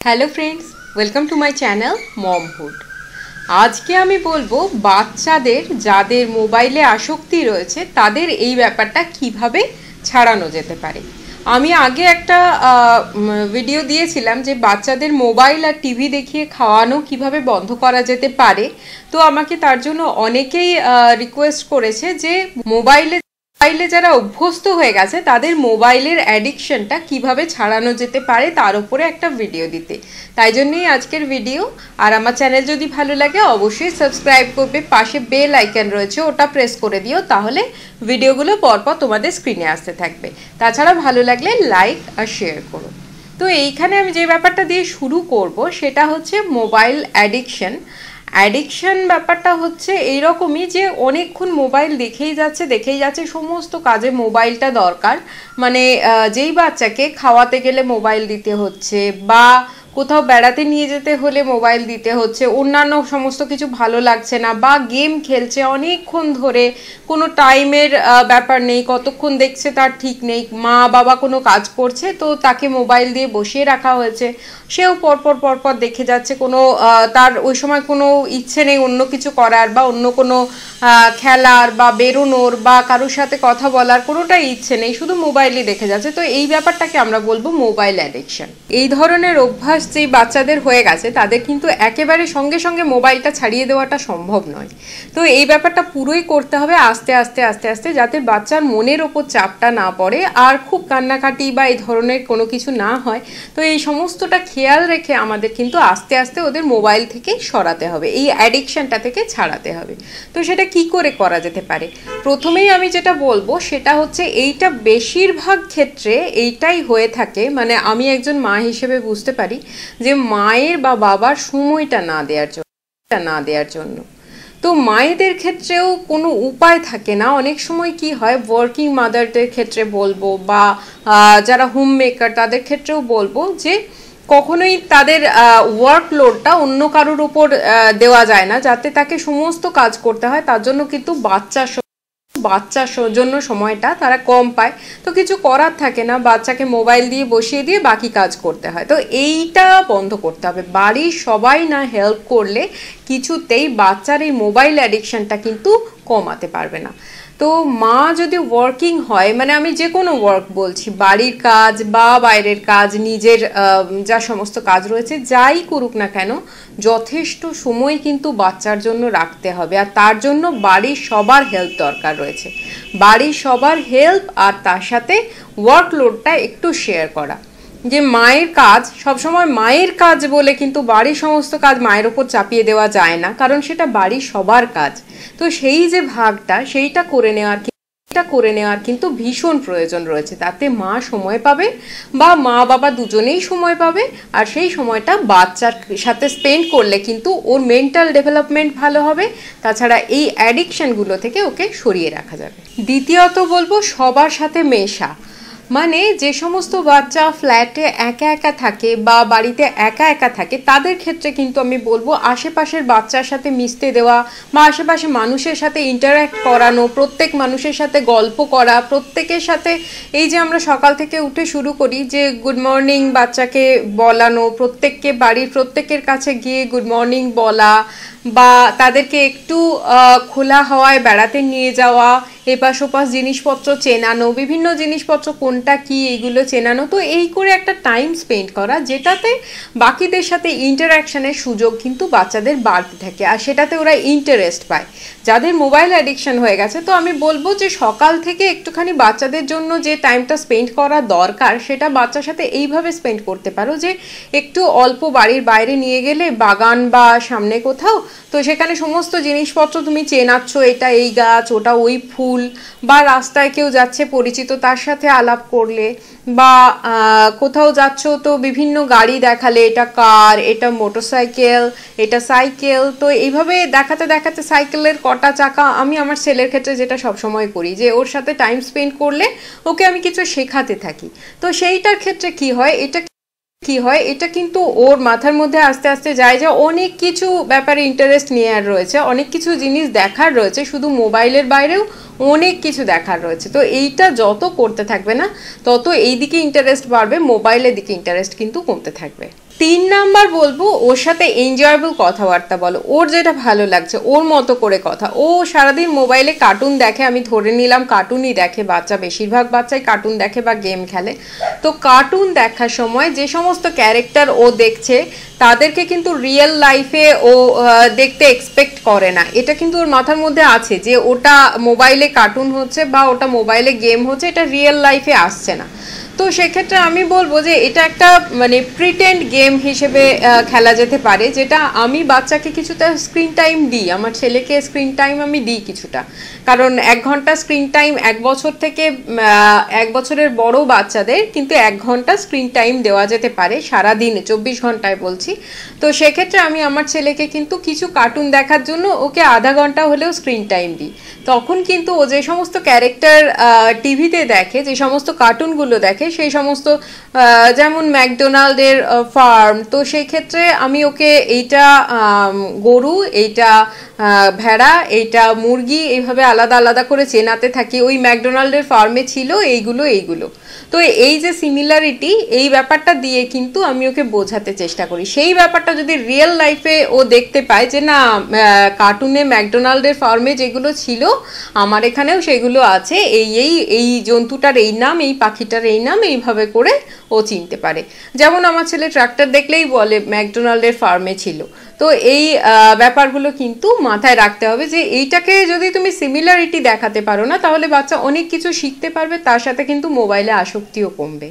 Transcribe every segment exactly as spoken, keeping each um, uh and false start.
Hello friends, welcome to my channel Momhood. আজকে আমি বলবো বাচ্চাদের যাদের মোবাইলে আসক্তি রয়েছে তাদের এই ব্যাপারটা কিভাবে ছাড়ানো যেতে পারে। আমি আগে একটা ভিডিও দিয়েছিলাম যে বাচ্চাদের মোবাইল আর টিভি দেখিয়ে খাওয়ানো কিভাবে বন্ধ করা যেতে পারে। তো আমাকে তার জন্য অনেকেই রিকোয়েস্ট করেছে যে মোবাইলে মোবাইলে যারা অভ্যস্ত হয়ে গেছে তাদের মোবাইলের অ্যাডিকশনটা কিভাবে ছাড়ানো যেতে পারে তার উপরে একটা ভিডিও দিতে। তাই জন্যই আজকের ভিডিও। আর আমার চ্যানেল যদি ভালো লাগে অবশ্যই সাবস্ক্রাইব করবে, পাশে বেল আইকন রয়েছে ওটা প্রেস করে দিও, তাহলে ভিডিওগুলো পরপর তোমাদের স্ক্রিনে আসতে থাকবে। তাছাড়া ভালো লাগলে লাইক আর শেয়ার করো। তো এইখানে আমি যে ব্যাপারটা দিয়ে শুরু করব সেটা হচ্ছে মোবাইল অ্যাডিকশন। অ্যাডিকশন ব্যাপারটা হচ্ছে এইরকমই যে অনেকক্ষণ মোবাইল দেখেই যাচ্ছে দেখেই যাচ্ছে সমস্ত কাজে মোবাইলটা দরকার। মানে যেই বাচ্চাকে খাওয়াতে গেলে মোবাইল দিতে হচ্ছে, বা কোথাও বেড়াতে নিয়ে যেতে হলে মোবাইল দিতে হচ্ছে, অন্যান্য সমস্ত কিছু ভালো লাগছে না, বা গেম খেলছে অনেকক্ষণ ধরে, কোনো টাইমের ব্যাপার নেই, কতক্ষণ দেখছে তার ঠিক নেই, মা বাবা কোনো কাজ করছে তো তাকে মোবাইল দিয়ে বসিয়ে রাখা হয়েছে, সেও পরপর পরপর দেখে যাচ্ছে, কোনো তার ওই সময় কোনো ইচ্ছে নেই অন্য কিছু করার, বা অন্য কোনো খেলার বা বেরোনোর বা কারোর সাথে কথা বলার কোনোটাই ইচ্ছে নেই, শুধু মোবাইলই দেখে যাচ্ছে। তো এই ব্যাপারটাকে আমরা বলবো মোবাইল অ্যাডিকশন। এই ধরনের অভ্যাস যেই বাচ্চাদের হয়ে গেছে তাদের কিন্তু একেবারে সঙ্গে সঙ্গে মোবাইলটা ছাড়িয়ে দেওয়াটা সম্ভব নয়। তো এই ব্যাপারটা পুরোই করতে হবে আস্তে আস্তে আস্তে আস্তে, যাতে বাচ্চার মনের ওপর চাপটা না পড়ে আর খুব কান্নাকাটি বা এই ধরনের কোনো কিছু না হয়। তো এই সমস্তটা খেয়াল রেখে আমাদের কিন্তু আস্তে আস্তে ওদের মোবাইল থেকে সরাতে হবে, এই অ্যাডিকশনটা থেকে ছাড়াতে হবে। তো সেটা কি করে করা যেতে পারে? প্রথমেই আমি যেটা বলবো সেটা হচ্ছে এইটা বেশিরভাগ ক্ষেত্রে এইটাই হয়ে থাকে, মানে আমি একজন মা হিসেবে বুঝতে পারি যে মায়ের বা বাবার সময়টা না দেওয়ার জন্য না দেওয়ার জন্য তো মায়েদের ক্ষেত্রেও কোনো উপায় থাকে না। অনেক সময় কি হয়, ওয়ার্কিং মাদারদের ক্ষেত্রে বলবো, বা যারা হোম মেকার তাদের ক্ষেত্রেও বলবো যে কখনোই তাদের ওয়ার্কলোডটা অন্য কারোর উপর দেওয়া যায় না, যাতে তাকে সমস্ত কাজ করতে হয়। তার জন্য কিন্তু বাচ্চা বাচ্চার জন্য সময়টা তারা কম পায়, তো কিছু করার থাকে না, বাচ্চাকে মোবাইল দিয়ে বসিয়ে দিয়ে বাকি কাজ করতে হয়। তো এইটা বন্ধ করতে হবে। বাড়ির সবাই না হেল্প করলে কিছুতেই বাচ্চার এই মোবাইল অ্যাডিকশনটা কিন্তু কমাতে পারবে না। তো মা যদি ওয়ার্কিং হয়, মানে আমি যে কোনো ওয়ার্ক বলছি, বাড়ির কাজ বা বাইরের কাজ, নিজের যা সমস্ত কাজ রয়েছে যাই করুক না কেন, যথেষ্ট সময় কিন্তু বাচ্চার জন্য রাখতে হবে। আর তার জন্য বাড়ির সবার হেল্প দরকার রয়েছে, বাড়ির সবার হেল্প, আর তার সাথে ওয়ার্কলোডটা একটু শেয়ার করা। যে মায়ের কাজ সবসময় মায়ের কাজ বলে কিন্তু বাড়ির সমস্ত কাজ মায়ের ওপর চাপিয়ে দেওয়া যায় না, কারণ সেটা বাড়ির সবার কাজ। তো সেই যে ভাগটা সেইটা করে নেওয়ার এটা করে নেওয়ার কিন্তু ভীষণ প্রয়োজন রয়েছে, তাতে মা সময় পাবে বা মা বাবা দুজনেই সময় পাবে, আর সেই সময়টা বাচ্চার সাথে স্পেন্ড করলে কিন্তু ওর মেন্টাল ডেভেলপমেন্ট ভালো হবে। তাছাড়া এই অ্যাডিকশনগুলো থেকে ওকে সরিয়ে রাখা যাবে। দ্বিতীয়ত বলবো সবার সাথে মেশা। মানে যে সমস্ত বাচ্চা ফ্ল্যাটে একা একা থাকে বা বাড়িতে একা একা থাকে তাদের ক্ষেত্রে কিন্তু আমি বলবো আশেপাশের বাচ্চার সাথে মিশতে দেওয়া, বা আশেপাশে মানুষের সাথে ইন্টারঅ্যাক্ট করানো, প্রত্যেক মানুষের সাথে গল্প করা, প্রত্যেকের সাথে এই যে আমরা সকাল থেকে উঠে শুরু করি যে গুড মর্নিং বাচ্চাকে বলানো, প্রত্যেককে বাড়ির প্রত্যেকের কাছে গিয়ে গুড মর্নিং বলা, বা তাদেরকে একটু খোলা হাওয়ায় বেড়াতে নিয়ে যাওয়া, এপাশ ওপাশ জিনিসপত্র চেনানো, বিভিন্ন জিনিসপত্র কোনটা কি এইগুলো চেনানো। তো এই করে একটা টাইম স্পেন্ড করা, যেটাতে বাকিদের সাথে ইন্টারাকশনের সুযোগ কিন্তু বাচ্চাদের বাড়তে থাকে, আর সেটাতে ওরা ইন্টারেস্ট পায়। যাদের মোবাইল অ্যাডিকশন হয়ে গেছে, তো আমি বলবো যে সকাল থেকে একটুখানি বাচ্চাদের জন্য যে টাইমটা স্পেন্ড করা দরকার সেটা বাচ্চার সাথে এইভাবে স্পেন্ড করতে পারো যে একটু অল্প বাড়ির বাইরে নিয়ে গেলে বাগান বা সামনে কোথাও, তো সেখানে সমস্ত জিনিসপত্র তুমি চেনাচ্ছ, এটা এই গাছ ওটা ওই ফুল, বা রাস্তায় কেউ যাচ্ছে পরিচিত তার সাথে আলাপ করলে, বা কোথাও যাচ্ছ তো বিভিন্ন গাড়ি দেখালে, এটা কার, এটা মোটরসাইকেল, এটা সাইকেল। তো এইভাবে দেখাতে দেখাতে সাইকেলের কটা চাকা, আমি আমার ছেলের ক্ষেত্রে যেটা সবসময় করি যে ওর সাথে টাইম স্পেন্ড করলে ওকে আমি কিছু শেখাতে থাকি। তো সেইটার ক্ষেত্রে কি হয়, এটা কি হয়, এটা কিন্তু ওর মাথার মধ্যে আস্তে আস্তে যায় যে অনেক কিছু ব্যাপারে ইন্টারেস্ট নেওয়ার রয়েছে, অনেক কিছু জিনিস দেখার রয়েছে, শুধু মোবাইলের বাইরেও অনেক কিছু দেখার রয়েছে। তো এইটা যত করতে থাকবে না তত এই দিকে ইন্টারেস্ট বাড়বে, মোবাইলের দিকে ইন্টারেস্ট কিন্তু কমতে থাকবে। তিন নাম্বার বলবো, ওর সাথে এনজয়েবল কথাবার্তা বলো, ওর যেটা ভালো লাগছে ওর মতো করে কথা। ও সারাদিন মোবাইলে কার্টুন দেখে, আমি ধরে নিলাম কার্টুনই দেখে, বাচ্চা বেশিরভাগ বাচ্চাই কার্টুন দেখে বা গেম খেলে। তো কার্টুন দেখার সময় যে সমস্ত ক্যারেক্টার ও দেখছে তাদেরকে কিন্তু রিয়েল লাইফে ও দেখতে এক্সপেক্ট করে না। এটা কিন্তু ওর মাথার মধ্যে আছে যে ওটা মোবাইলে কার্টুন হচ্ছে বা ওটা মোবাইলে গেম হচ্ছে, এটা রিয়েল লাইফে আসছে না। তো সেক্ষেত্রে আমি বলবো যে এটা একটা মানে প্রিটেন্ড গেম হিসেবে খেলা যেতে পারে, যেটা আমি বাচ্চাকে কিছুটা স্ক্রিন টাইম দিই, আমার ছেলেকে স্ক্রিন টাইম আমি দিই কিছুটা। কারণ এক ঘন্টা স্ক্রিন টাইম এক বছর থেকে এক বছরের বড় বাচ্চাদের কিন্তু এক ঘন্টা স্ক্রিন টাইম দেওয়া যেতে পারে সারাদিনে, চব্বিশ ঘন্টায় বলছি। তো সেক্ষেত্রে আমি আমার ছেলেকে কিন্তু কিছু কার্টুন দেখার জন্য ওকে আধা ঘন্টা হলেও স্ক্রিন টাইম দিই। তখন কিন্তু ও যে সমস্ত ক্যারেক্টার টিভিতে দেখে, যে সমস্ত কার্টুনগুলো দেখে, সেই সমস্ত যেমন ম্যাকডোনাল্ডের ফার্ম, তো সেই ক্ষেত্রে আমি ওকে এইটা গরু, এইটা ভেড়া, এইটা মুরগি, এইভাবে আলাদা আলাদা করে চেনাতে থাকি। ওই ম্যাকডোনাল্ডের ফার্মে ছিল এইগুলো এইগুলো। তো এই যে সিমিলারিটি, এই ব্যাপারটা দিয়ে কিন্তু আমি ওকে বোঝাতে চেষ্টা করি। সেই ব্যাপারটা যদি রিয়েল লাইফে ও দেখতে পায় যে না, কার্টুনে ম্যাকডোনাল্ডের ফার্মে যেগুলো ছিল আমার এখানেও সেগুলো আছে, এই এই এই জন্তুটার এই নাম, এই পাখিটার এই নাম, এইভাবে করে ও চিনতে পারে। যেমন আমার ছেলে ট্রাক্টর দেখলেই বলে ম্যাকডোনাল্ডের ফার্মে ছিল। তো এই ব্যাপারগুলো কিন্তু মাথায় রাখতে হবে যে এইটাকে যদি তুমি সিমিলারিটি দেখাতে পারো না, তাহলে বাচ্চা অনেক কিছু শিখতে পারবে, তার সাথে কিন্তু মোবাইলে আসক্তিও কমবে।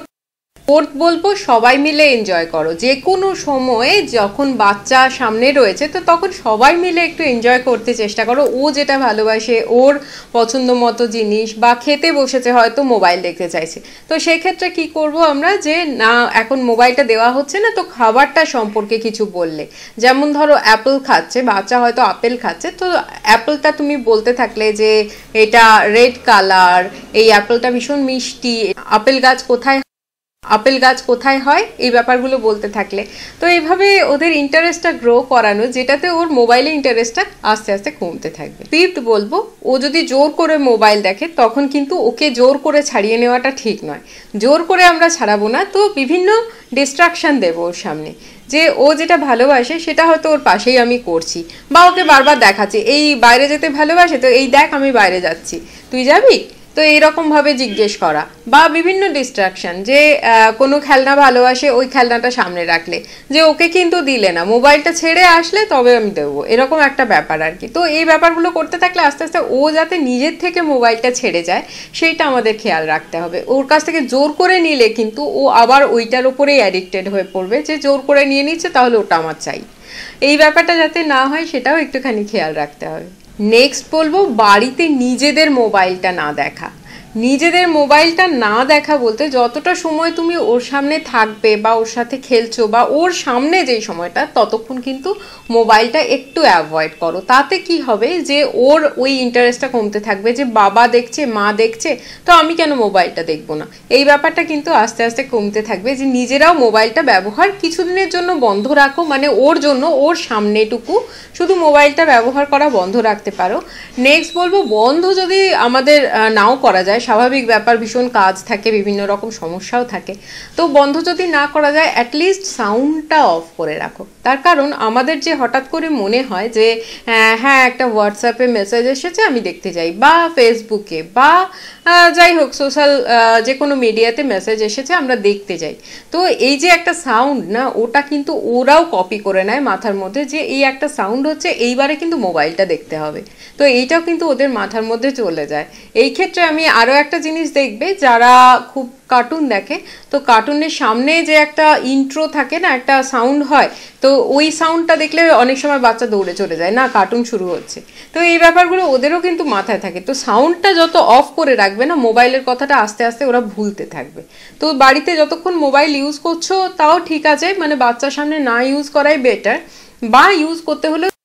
ফোর্থ বলবো, সবাই মিলে এনজয় করো। যে কোনো সময়ে যখন বাচ্চা সামনে রয়েছে তো তখন সবাই মিলে একটু এনজয় করতে চেষ্টা করো। ও যেটা ভালোবাসে, ওর পছন্দ মতো জিনিস, বা খেতে বসেছে হয়তো মোবাইল দেখতে চাইছে, তো সেক্ষেত্রে কি করব আমরা, যে না এখন মোবাইলটা দেওয়া হচ্ছে না, তো খাবারটা সম্পর্কে কিছু বললে, যেমন ধরো অ্যাপেল খাচ্ছে বাচ্চা, হয়তো আপেল খাচ্ছে, তো অ্যাপেলটা তুমি বলতে থাকলে যে এটা রেড কালার, এই অ্যাপেলটা ভীষণ মিষ্টি, আপেল গাছ কোথায় আপেল গাছ কোথায় হয়, এই ব্যাপারগুলো বলতে থাকলে। তো এইভাবে ওদের ইন্টারেস্টটা গ্রো করানো, যেটাতে ওর মোবাইলে ইন্টারেস্টটা আস্তে আস্তে কমতে থাকবে। ফিফথ বলবো, ও যদি জোর করে মোবাইল দেখে তখন কিন্তু ওকে জোর করে ছাড়িয়ে নেওয়াটা ঠিক নয়। জোর করে আমরা ছাড়াবো না, তো বিভিন্ন ডিস্ট্রাকশন দেবো ওর সামনে, যে ও যেটা ভালোবাসে সেটা হয়তো ওর পাশেই আমি করছি, বা ওকে বারবার দেখাচ্ছি এই বাইরে যেতে ভালোবাসে, তো এই দেখ আমি বাইরে যাচ্ছি, তুই যাবি, তো এইরকম ভাবে জিজ্ঞেস করা, বা বিভিন্ন ডিস্ট্রাকশন, যে কোনো খেলনা ভালোবাসে ওই খেলনাটা সামনে রাখলে, যে ওকে কিন্তু দিলে না, মোবাইলটা ছেড়ে আসলে তবে আমি দেবো, এরকম একটা ব্যাপার আর কি। তো এই ব্যাপারগুলো করতে থাকলে আস্তে আস্তে ও যাতে নিজের থেকে মোবাইলটা ছেড়ে যায় সেইটা আমাদের খেয়াল রাখতে হবে। ওর কাছ থেকে জোর করে নিলে কিন্তু ও আবার ওইটার উপরেই অ্যাডিক্টেড হয়ে পড়বে, যে জোর করে নিয়ে নিচ্ছে তাহলে ওটা আমার চাই। এই ব্যাপারটা যাতে না হয় সেটাও একটুখানি খেয়াল রাখতে হবে। নেক্সট বলবো, বাড়িতে নিজেদের মোবাইলটা না দেখা। নিজেদের মোবাইলটা না দেখা বলতে, যতটা সময় তুমি ওর সামনে থাকবে বা ওর সাথে খেলছো বা ওর সামনে যেই সময়টা, ততক্ষণ কিন্তু মোবাইলটা একটু অ্যাভয়েড করো। তাতে কি হবে, যে ওর ওই ইন্টারেস্টটা কমতে থাকবে, যে বাবা দেখছে, মা দেখছে, তো আমি কেন মোবাইলটা দেখবো না, এই ব্যাপারটা কিন্তু আস্তে আস্তে কমতে থাকবে। যে নিজেরাও মোবাইলটা ব্যবহার কিছুদিনের জন্য বন্ধ রাখো, মানে ওর জন্য, ওর সামনেটুকু শুধু মোবাইলটা ব্যবহার করা বন্ধ রাখতে পারো। নেক্সট বলবো, বন্ধ যদি আমাদের নাও করা যায়, স্বাভাবিক ব্যাপার, ভীষণ কাজ থাকে, বিভিন্ন রকম সমস্যাও থাকে, তো বন্ধ যদি না করা যায় অ্যাটলিস্ট সাউন্ডটা অফ করে রাখো। তার কারণ আমাদের যে হঠাৎ করে মনে হয় যে হ্যাঁ একটা হোয়াটসঅ্যাপে মেসেজ এসেছে আমি দেখতে যাই, বা ফেসবুকে, বা যাই হোক সোশ্যাল যে কোনো মিডিয়াতে মেসেজ এসেছে আমরা দেখতে যাই, তো এই যে একটা সাউন্ড না, ওটা কিন্তু ওরাও কপি করে নেয় মাথার মধ্যে, যে এই একটা সাউন্ড হচ্ছে, এইবারে কিন্তু মোবাইলটা দেখতে হবে, তো এইটাও কিন্তু ওদের মাথার মধ্যে চলে যায়। এই ক্ষেত্রে আমি আরও একটা জিনিস দেখবে, যারা খুব কার্টুন দেখে, তো কার্টুনের সামনে যে একটা ইন্ট্রো থাকে না, একটা সাউন্ড হয়, তো ওই সাউন্ডটা দেখলে অনেক সময় বাচ্চা দৌড়ে চলে যায়, না কার্টুন শুরু হচ্ছে। তো এই ব্যাপারগুলো ওদেরও কিন্তু মাথায় থাকে, তো সাউন্ডটা যত অফ করে রাখবে না, মোবাইলের কথাটা আস্তে আস্তে ওরা ভুলতে থাকবে। তো বাড়িতে যতক্ষণ মোবাইল ইউজ করছো তাও ঠিক আছে, মানে বাচ্চার সামনে না ইউজ করাই বেটার, বা ইউজ করতে হলে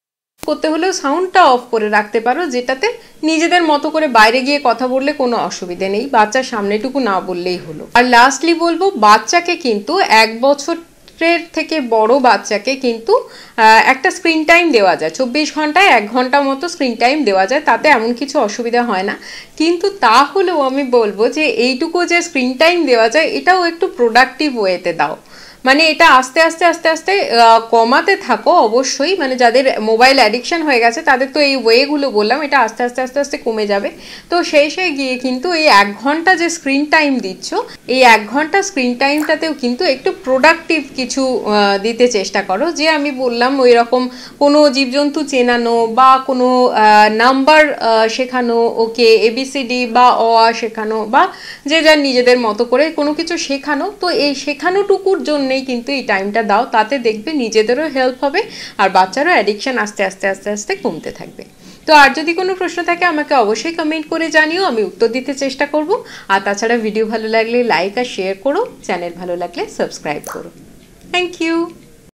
করতে হলেও সাউন্ডটা অফ করে রাখতে পারো, যেটাতে নিজেদের মতো করে বাইরে গিয়ে কথা বললে কোনো অসুবিধে নেই, বাচ্চার সামনেটুকু না বললেই হলো। আর লাস্টলি বলবো, বাচ্চাকে কিন্তু এক বছর থেকে বড় বাচ্চাকে কিন্তু একটা স্ক্রিন টাইম দেওয়া যায়, চব্বিশ ঘন্টায় এক ঘন্টা মতো স্ক্রিন টাইম দেওয়া যায়, তাতে এমন কিছু অসুবিধা হয় না। কিন্তু তাহলেও আমি বলবো যে এইটুকু যে স্ক্রিন টাইম দেওয়া যায় এটাও একটু প্রোডাক্টিভ ওয়েতে দাও, মানে এটা আস্তে আস্তে আস্তে আস্তে কমাতে থাকো অবশ্যই। মানে যাদের মোবাইল অ্যাডিকশন হয়ে গেছে তাদের তো এই ওয়েগুলো বললাম, এটা আস্তে আস্তে আস্তে আস্তে কমে যাবে। তো সেই সেই গিয়ে কিন্তু এই এক ঘন্টা যে স্ক্রিন টাইম দিচ্ছ, এই এক ঘন্টা স্ক্রিন টাইমটাতেও কিন্তু একটু প্রোডাক্টিভ কিছু দিতে চেষ্টা করো। যে আমি বললাম ওই রকম কোনো জীবজন্তু চেনানো বা কোনো নাম্বার শেখানো, ওকে এবিসিডি বা অ আ শেখানো, বা যে যার নিজেদের মতো করে কোনো কিছু শেখানো। তো এই শেখানোটুকুর জন্য কিন্তু এই টাইমটা দাও, তাতে দেখবে নিজেদেরও হেল্প হবে আর বাচ্চারও অ্যাডিকশন আস্তে আস্তে আস্তে আস্তে কমতে থাকবে। তো আর যদি কোনো প্রশ্ন থাকে আমাকে অবশ্যই কমেন্ট করে জানিও, আমি উত্তর দিতে চেষ্টা করব। আর তাছাড়া ভিডিও ভালো লাগলে লাইক আর শেয়ার করো, চ্যানেল ভালো লাগলে সাবস্ক্রাইব করো। Thank you.